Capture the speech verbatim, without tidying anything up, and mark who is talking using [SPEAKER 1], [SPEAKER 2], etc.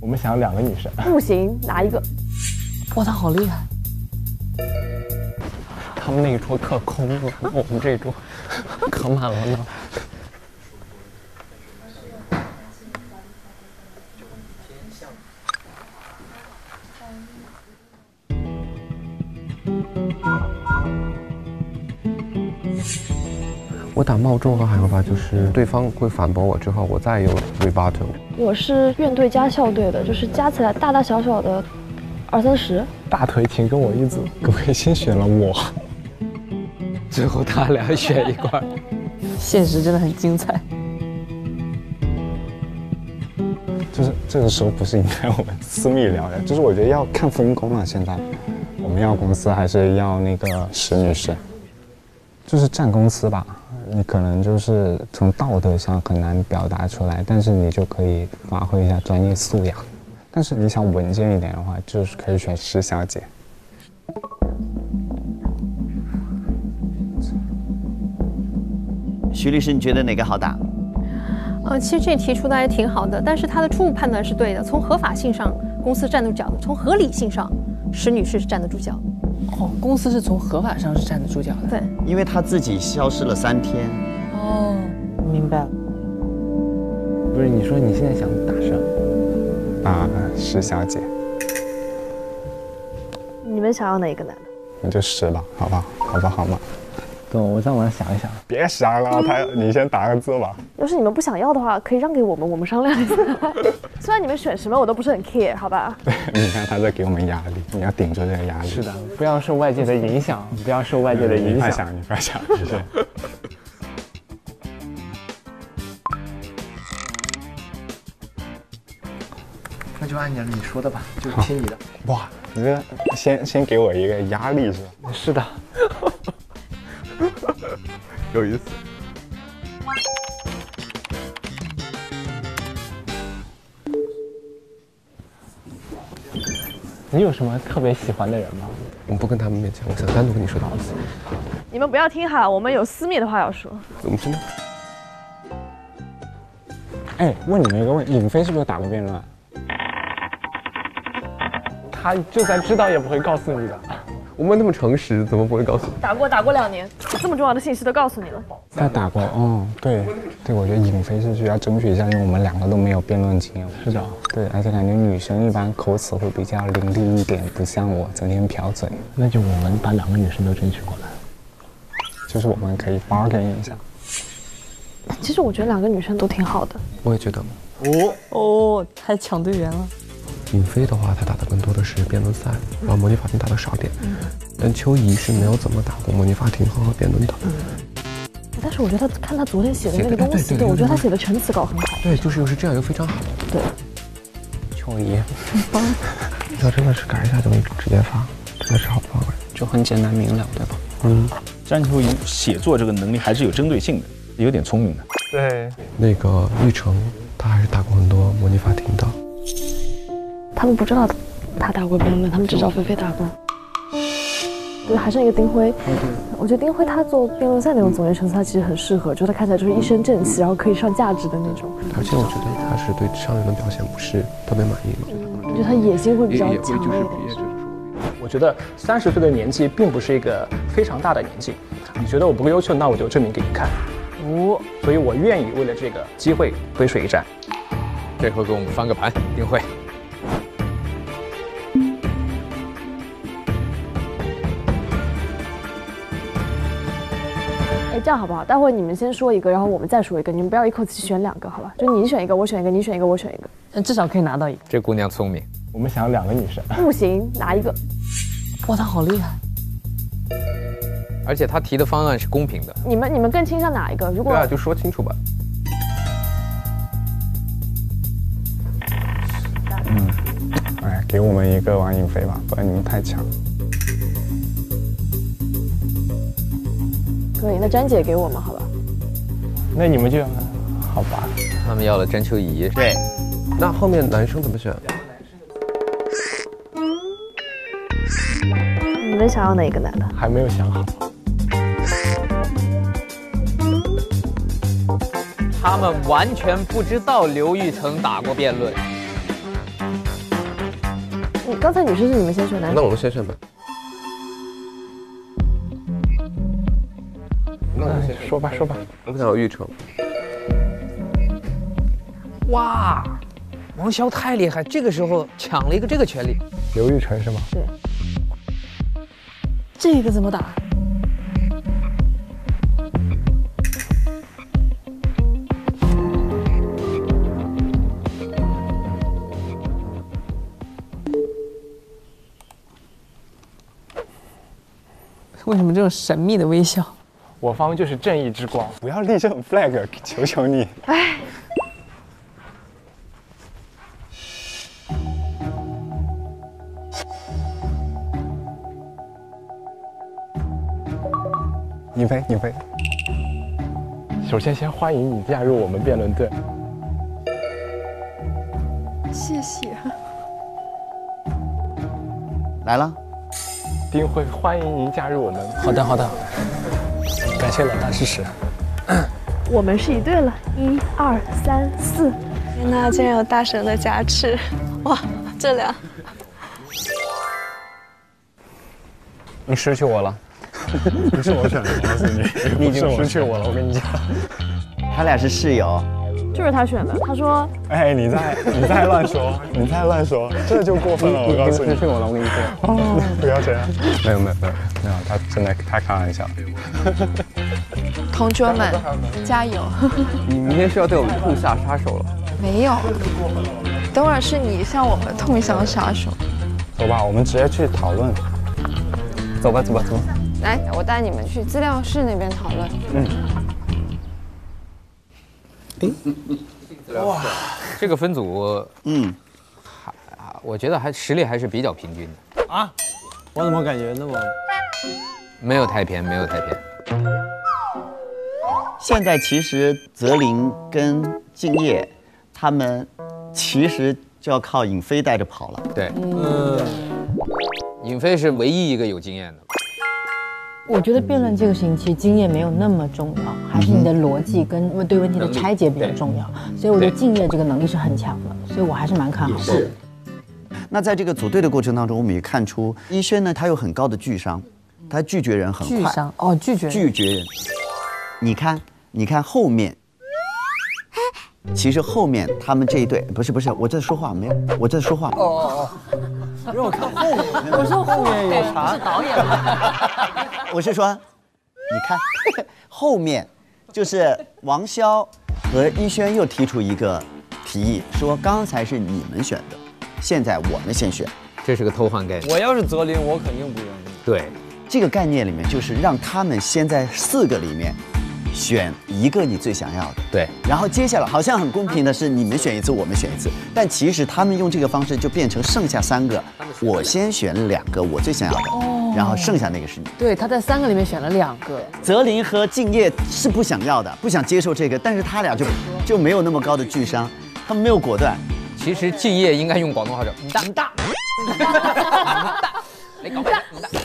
[SPEAKER 1] 我们想要两个女生。
[SPEAKER 2] 不行，哪一个？
[SPEAKER 3] 哇，他好厉害！
[SPEAKER 1] 他们那一桌可空了，我们这一桌可满了呢。
[SPEAKER 4] 我打冒重和海洋法，就是对方会反驳我之后，我再用 rebuttal。
[SPEAKER 2] 我是院队加校队的，就是加起来大大小小的二三十。
[SPEAKER 1] 大腿请跟我一组，可不可以先选了我？
[SPEAKER 4] 最后他俩选一块。
[SPEAKER 3] 现实真的很精彩。
[SPEAKER 1] 就是这个时候不是应该我们私密聊的，就是我觉得要看分工了。现在我们要公司还是要那个石女士？就是占公司吧。你可能就是从道德上很难表达出来，但是你就可以发挥一下专业素养。但是你想稳健一点的话，就是可以选石小姐。
[SPEAKER 5] 徐律师，你觉得哪个好打？
[SPEAKER 6] 呃，其实这题出的还挺好的，但是他的初步判断是对的。从合法性上，公司站得住脚的；从合理性上，石女士是站得住脚的。
[SPEAKER 3] 哦，公司是从合法上是站得住脚的。
[SPEAKER 6] 对，
[SPEAKER 5] 因为他自己消失了三天。
[SPEAKER 3] 哦，明白了。
[SPEAKER 1] 不是，你说你现在想打上啊，石小姐。
[SPEAKER 2] 你们想要哪个男的？
[SPEAKER 1] 那就石吧，好不好？好不好嘛？等我在网上想一想。别想了，他你先打个字吧。
[SPEAKER 2] 要是你们不想要的话，可以让给我们，我们商量一下。虽然你们选什么我都不是很 care， 好吧？
[SPEAKER 1] 对，你看他在给我们压力，你要顶住这个压力。
[SPEAKER 7] 是的，不要受外界的影响，不要受外界的影响。
[SPEAKER 1] 你不要想，你不要想，是是。
[SPEAKER 7] 那就按照你说的吧，就听你的。
[SPEAKER 1] 哇，你这先先给我一个压力是吧？
[SPEAKER 7] 是的。
[SPEAKER 4] 有意思。
[SPEAKER 7] 你有什么特别喜欢的人吗？
[SPEAKER 4] 我不跟他们面前，我想单独跟你说的。
[SPEAKER 2] 你们不要听哈，我们有私密的话要说。
[SPEAKER 4] 怎么听呢？
[SPEAKER 1] 哎，问你们一个问题，尹飞是不是打过辩论？
[SPEAKER 7] 他就算知道也不会告诉你的。
[SPEAKER 4] 我们那么诚实，怎么不会告诉你？
[SPEAKER 2] 打过，打过两年，这么重要的信息都告诉你了。
[SPEAKER 1] 他打过，哦，对，对，我觉得尹飞是需要争取一下，因为我们两个都没有辩论经验。
[SPEAKER 7] 是的，
[SPEAKER 1] 对，而且感觉女生一般口齿会比较伶俐一点，不像我整天瓢嘴。
[SPEAKER 7] 那就我们把两个女生都争取过来，
[SPEAKER 1] 就是我们可以 bargain 一下。
[SPEAKER 2] 其实我觉得两个女生都挺好的。
[SPEAKER 4] 我也觉得。
[SPEAKER 3] 哦哦，还抢队员了。
[SPEAKER 4] 尹飞的话，他打的更多的是辩论赛，然后模拟法庭打的少点。嗯、但邱怡是没有怎么打过模拟法庭和辩论的。嗯、
[SPEAKER 2] 但是我觉得他看他昨天写的那个东西，对，我觉得他写的陈词稿很好。
[SPEAKER 4] 对，就是又是这样，又非常好。
[SPEAKER 2] 对，
[SPEAKER 1] 邱怡，
[SPEAKER 4] 要真的是改一下就能直接发，真的是好发挥，
[SPEAKER 1] 就很简单明了，对吧？
[SPEAKER 8] 嗯，张秋怡写作这个能力还是有针对性的，有点聪明的。
[SPEAKER 7] 对，
[SPEAKER 4] 那个玉成，他还是打过很多模拟法庭的。
[SPEAKER 2] 他们不知道他打过辩论，他们只知道菲菲打过。对，还剩一个丁辉。嗯、我觉得丁辉他做辩论赛那种总结陈词，他其实很适合，就他看起来就是一身正气，然后可以上价值的那种。
[SPEAKER 4] 而且我觉得他是对上任的表现不是特别满意的。
[SPEAKER 2] 我觉得他野心会比较强烈一点。
[SPEAKER 7] 我觉得三十岁的年纪并不是一个非常大的年纪，你觉得我不够优秀，那我就证明给你看。哦，所以我愿意为了这个机会背水一战。
[SPEAKER 9] 这回给我们翻个盘，丁辉。
[SPEAKER 2] 哎，这样好不好？待会你们先说一个，然后我们再说一个，你们不要一口气选两个，好吧？就你选一个，我选一个，你选一个，我选一个，
[SPEAKER 3] 那至少可以拿到一个。
[SPEAKER 9] 这姑娘聪明。
[SPEAKER 1] 我们想要两个女生。
[SPEAKER 2] 不行，哪一个？
[SPEAKER 3] 哇，她好厉害！
[SPEAKER 9] 而且她提的方案是公平的。
[SPEAKER 2] 你们你们更倾向哪一个？如果
[SPEAKER 4] 对啊，就说清楚吧。
[SPEAKER 1] 嗯，哎，给我们一个王颖飞吧，不然你们太强。
[SPEAKER 2] 可以，那詹姐给我们，好吧？
[SPEAKER 1] 那你们就好吧。
[SPEAKER 9] 他们要了詹秋怡。
[SPEAKER 5] 对。
[SPEAKER 4] 那后面男生怎么选？
[SPEAKER 2] 你们想要哪个男的？
[SPEAKER 1] 还没有想好。
[SPEAKER 9] 他们完全不知道刘玉成打过辩论。
[SPEAKER 2] 刚才女生是你们先选的，
[SPEAKER 4] 那我们先选吧。那我们先
[SPEAKER 7] 说吧说吧。
[SPEAKER 4] 我们想要玉成。
[SPEAKER 9] 哇，王骁太厉害，这个时候抢了一个这个权利。
[SPEAKER 7] 刘玉成是吗？
[SPEAKER 2] 对。这个怎么打？
[SPEAKER 3] 为什么这种神秘的微笑？
[SPEAKER 7] 我方就是正义之光，
[SPEAKER 1] 不要立这种 flag， 求求你。
[SPEAKER 2] 哎。
[SPEAKER 1] 你飞，你飞。
[SPEAKER 7] 首先，先欢迎你加入我们辩论队。
[SPEAKER 2] 谢谢。
[SPEAKER 5] 来了。
[SPEAKER 7] 丁辉，欢迎您加入我们。
[SPEAKER 10] 好的，好的。感谢老大支持。
[SPEAKER 2] 我们是一对了，一二三四。
[SPEAKER 11] 天哪，竟然有大神的加持！哇，这俩。
[SPEAKER 1] 你失去我了。不是我选的，我告诉你，你已经失去我了。我跟你讲，
[SPEAKER 5] 他俩是室友，
[SPEAKER 2] 就是他选的。他说：“
[SPEAKER 1] 哎，你在你在乱说，你在乱说，这就过分了。我告诉你，失去我了。我跟你说，哦，不要这样。没有没有没有没有，他真的他开玩笑。
[SPEAKER 11] 同桌们，加油！
[SPEAKER 4] 你明天是要对我们痛下杀手了？
[SPEAKER 11] 没有，等会儿是你向我们痛下杀手。
[SPEAKER 1] 走吧，我们直接去讨论。走吧，走吧，走吧。”
[SPEAKER 11] 来，我带你们去资料室那边讨论。
[SPEAKER 1] 嗯。
[SPEAKER 9] 哎，哇，这个分组，嗯，还我觉得还实力还是比较平均的。
[SPEAKER 10] 啊？我怎么感觉那么……
[SPEAKER 9] 没有太偏，没有太偏。
[SPEAKER 5] 现在其实泽林跟敬业，他们其实就要靠尹飞带着跑了。
[SPEAKER 9] 对，嗯，尹飞是唯一一个有经验的。
[SPEAKER 12] 我觉得辩论这个事情其实经验没有那么重要，还是你的逻辑跟对问题的拆解比较重要。所以我觉得敬业这个能力是很强的，所以我还是蛮看好的。是。
[SPEAKER 5] 那在这个组队的过程当中，我们也看出一轩呢，他有很高的拒商，他拒绝人很快。
[SPEAKER 3] 拒商哦，拒绝
[SPEAKER 5] 拒绝人。你看，你看后面，其实后面他们这一队不是不是，我在说话没有，我在说话。哦哦哦。让我看后面，
[SPEAKER 3] 我说后面有啥？是导演吗？
[SPEAKER 5] 我是说，你看后面，就是王骁和一轩又提出一个提议，说刚才是你们选的，现在我们先选，
[SPEAKER 9] 这是个偷换概念。
[SPEAKER 10] 我要是泽林，我肯定不愿意。
[SPEAKER 9] 对，
[SPEAKER 5] 这个概念里面就是让他们先在四个里面选一个你最想要的，
[SPEAKER 9] 对，
[SPEAKER 5] 然后接下来好像很公平的是你们选一次，我们选一次，但其实他们用这个方式就变成剩下三个，我先选两个我最想要的，哦，然后剩下那个是你。
[SPEAKER 3] 对，他在三个里面选了两个。
[SPEAKER 5] 泽林和敬业是不想要的，不想接受这个，但是他俩就就没有那么高的拒商，他们没有果断。
[SPEAKER 9] 其实敬业应该用广东话说，唔得唔得，你搞咩？唔得。